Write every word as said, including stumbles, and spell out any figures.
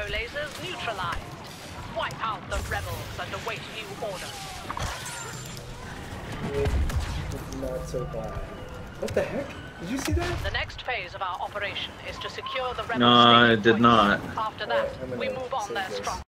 lasers neutralized. Wipe out the rebels and await new orders. It's not so bad. What the heck? Did you see that? The next phase of our operation is to secure the rebel No, I staging did points. not. After Alright, that, I'm gonna we move on save their this. strong